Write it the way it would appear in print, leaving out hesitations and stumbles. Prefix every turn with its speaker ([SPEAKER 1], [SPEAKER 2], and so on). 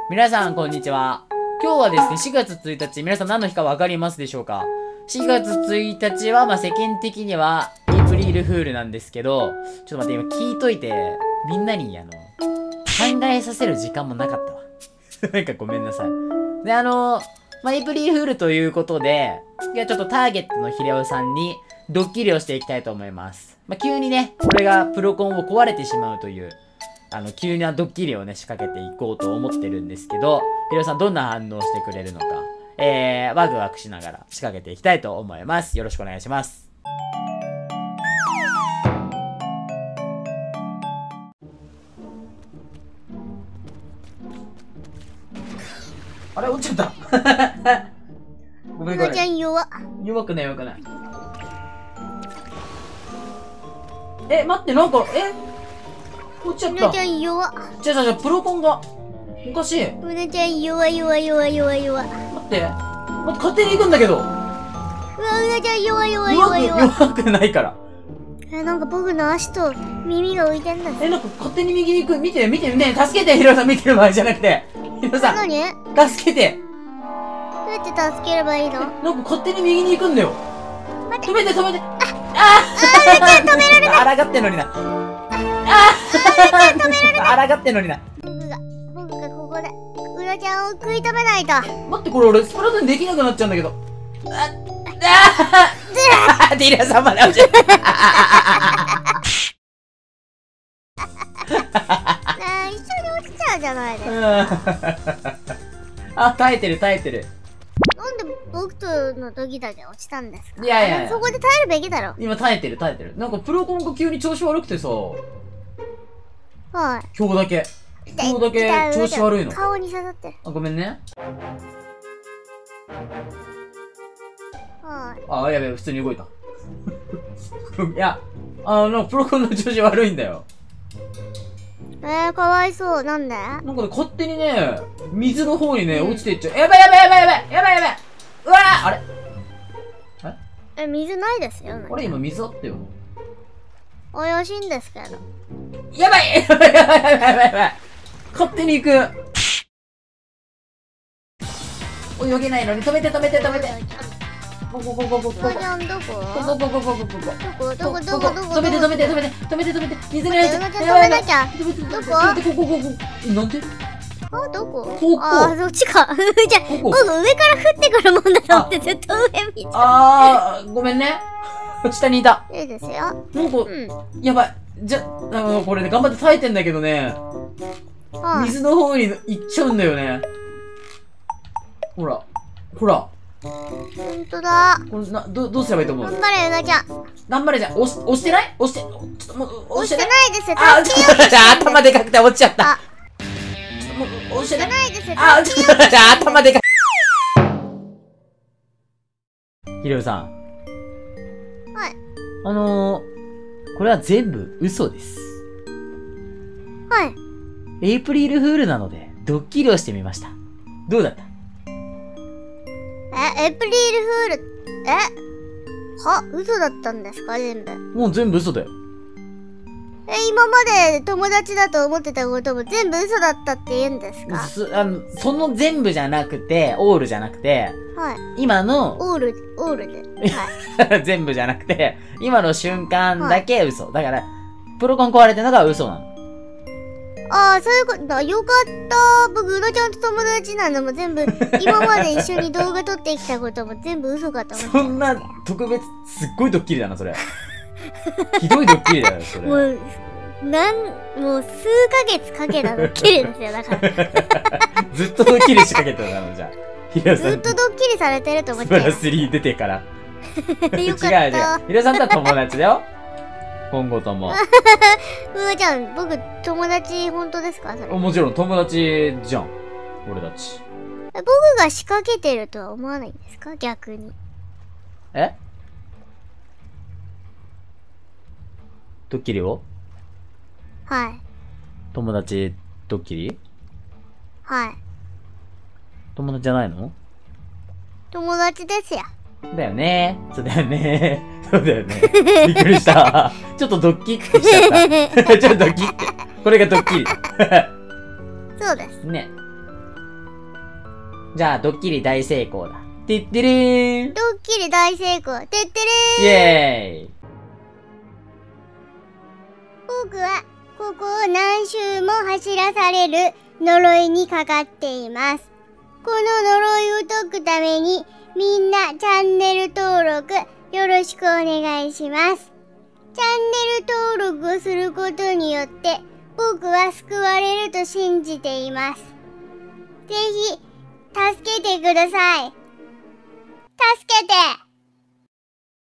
[SPEAKER 1] 皆さん、こんにちは。今日はですね、4月1日、皆さん何の日かわかりますでしょうか？ 4 月1日は、世間的には、エイプリルフールなんですけど、ちょっと待って、今聞いといて、みんなに、考えさせる時間もなかったわ。なんかごめんなさい。で、エイプリルフールということで、いや、ちょっとターゲットのヒレオさんに、ドッキリをしていきたいと思います。急にね、これがプロコンを壊れてしまうという、急なドッキリをね、仕掛けていこうと思ってるんですけど、ヒロさんどんな反応してくれるのか、ワクワクしながら仕掛けていきたいと思います。よろしくお願いします。あれ、落ちちゃった。ごめんごめん。弱くない弱くない。待って、なんか、落ちちゃった。
[SPEAKER 2] うなちゃん弱。
[SPEAKER 1] じゃプロコンが、おかしい。
[SPEAKER 2] うなちゃん弱。待って。
[SPEAKER 1] 勝手に行くんだけど。
[SPEAKER 2] うなちゃん弱。
[SPEAKER 1] 弱くないから。
[SPEAKER 2] なんか僕の足と耳が浮いてんだ。
[SPEAKER 1] なんか勝手に右に行く。見て、ね、助けて、ヒロさん見てる場合じゃなくて。ヒロさん。
[SPEAKER 2] 何？
[SPEAKER 1] 助けて。
[SPEAKER 2] どうやって助ければいいの？
[SPEAKER 1] なんか勝手に右に行くんだよ。止めて。
[SPEAKER 2] 止められない。
[SPEAKER 1] 抗ってんのにな。抗ってんのにな。
[SPEAKER 2] 僕がここで、うなちゃんを食い止めないと。
[SPEAKER 1] 待って、これ俺、スプラトゥーンできなくなっちゃうんだけど。ディラさんまで落ちた。
[SPEAKER 2] 一緒に落ちちゃうじゃないですか。
[SPEAKER 1] 耐えてる。
[SPEAKER 2] なんで僕との時だけ落ちたんですか？
[SPEAKER 1] いや。
[SPEAKER 2] そこで耐えるべきだろ。
[SPEAKER 1] 今耐えてる。なんかプロコンが急に調子悪くてさ。
[SPEAKER 2] はい。
[SPEAKER 1] 今日だけ調子悪いの。
[SPEAKER 2] 顔に刺さってる。
[SPEAKER 1] ごめんね。
[SPEAKER 2] はい。
[SPEAKER 1] やべえ、普通に動いた。いや、プロコンの調子悪いんだよ。
[SPEAKER 2] かわいそう。なんで？
[SPEAKER 1] なんかね、勝手にね、水の方にね、落ちていっちゃう。やばい。うわー、あれ
[SPEAKER 2] 水ないですよ。
[SPEAKER 1] あれ今水あったよ。
[SPEAKER 2] 怪しいんですけど。
[SPEAKER 1] やばい。勝手に行く。泳げないのに止めて。
[SPEAKER 2] うなちゃんどこ？
[SPEAKER 1] 止めて。水に入っちゃう。
[SPEAKER 2] 止めなきゃ。どこ？
[SPEAKER 1] なんで？
[SPEAKER 2] どこ？
[SPEAKER 1] ここ。
[SPEAKER 2] そっちか。じゃあ、僕上から降ってくるもんだと思ってずっと上見ちゃう。
[SPEAKER 1] ごめんね。下にいた。
[SPEAKER 2] いいですよ。
[SPEAKER 1] なんか、やばい。これね、頑張って耐えてんだけどね。水の方に行っちゃうんだよね。ほら。
[SPEAKER 2] ほんとだ。
[SPEAKER 1] これどうすればいいと思う？
[SPEAKER 2] 頑張れ、うなちゃん。
[SPEAKER 1] 頑張れじゃん。押してない？ちょっともう、
[SPEAKER 2] 押してないですよ。
[SPEAKER 1] 頭でかくて落ちちゃった。もう、押してないですよ。頭でかヒロさん。
[SPEAKER 2] はい。
[SPEAKER 1] これは全部嘘です。
[SPEAKER 2] はい。
[SPEAKER 1] エイプリルフールなので、ドッキリをしてみました。どうだった？
[SPEAKER 2] エイプリルフール、嘘だったんですか？全部。
[SPEAKER 1] もう全部嘘だよ。
[SPEAKER 2] 今まで友達だと思ってたことも全部嘘だったって言うんですか？
[SPEAKER 1] その全部じゃなくて、オールじゃなくて、
[SPEAKER 2] はい。
[SPEAKER 1] 今の、
[SPEAKER 2] オールで。
[SPEAKER 1] はい。全部じゃなくて、今の瞬間だけ嘘。だから、プロコン壊れてるのが嘘なの。
[SPEAKER 2] そういうことだ。よかった。僕、うなちゃんと友達なのも全部、今まで一緒に動画撮ってきたことも全部嘘かと思って。
[SPEAKER 1] そんな特別、すっごいドッキリだな、それ。ひどいドッキリだよ、それ。
[SPEAKER 2] もう数ヶ月かけたドッキリですよ、だから。
[SPEAKER 1] ずっとドッキリ仕掛けてたの、じゃあ。
[SPEAKER 2] ずっとドッキリされてると思って。
[SPEAKER 1] スプラ3出てから。
[SPEAKER 2] よかった。
[SPEAKER 1] 違う。ヒロさんとは友達だよ。今後とも。
[SPEAKER 2] うなちゃん、僕、友達、本当ですか？それ。
[SPEAKER 1] もちろん友達じゃん。俺たち。
[SPEAKER 2] 僕が仕掛けてるとは思わないんですか？逆に。
[SPEAKER 1] ドッキリを？
[SPEAKER 2] はい。
[SPEAKER 1] 友達ドッキリ？
[SPEAKER 2] はい。
[SPEAKER 1] 友達じゃないの？
[SPEAKER 2] 友達ですよ。
[SPEAKER 1] だよね。そうだよね。びっくりした。ちょっとドッキってしちゃった。ちょっとドッキって。これがドッキリ。
[SPEAKER 2] そうです。
[SPEAKER 1] ね。 じゃあ、ドッキリ大成功だ。てってれーん。
[SPEAKER 2] ドッキリ大成功。てってれ
[SPEAKER 1] イェーイ。
[SPEAKER 2] 僕は、ここを何周も走らされる呪いにかかっています。この呪いを解くために、みんなチャンネル登録よろしくお願いします。チャンネル登録をすることによって、僕は救われると信じています。ぜひ、助けてください。助けて